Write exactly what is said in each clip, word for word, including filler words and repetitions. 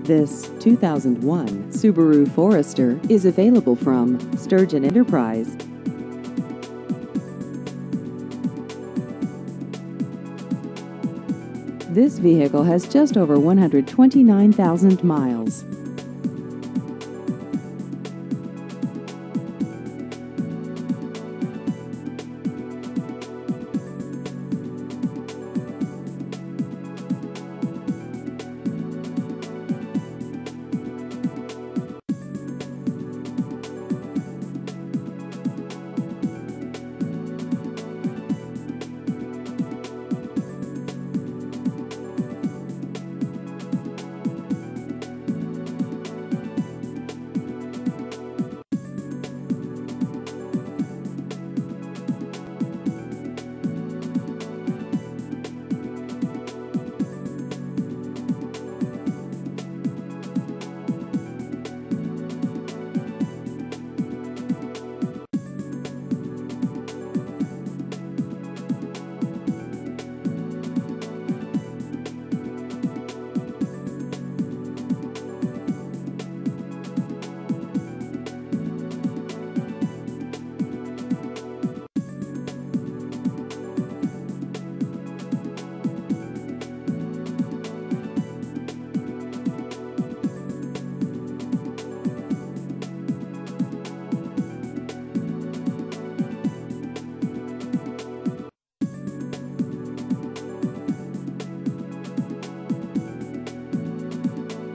This two thousand one Subaru Forester is available from Sturgon Enterprise. This vehicle has just over one hundred twenty-nine thousand miles.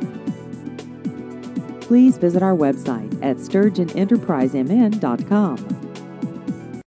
Please visit our website at sturgon enterprise m n dot com.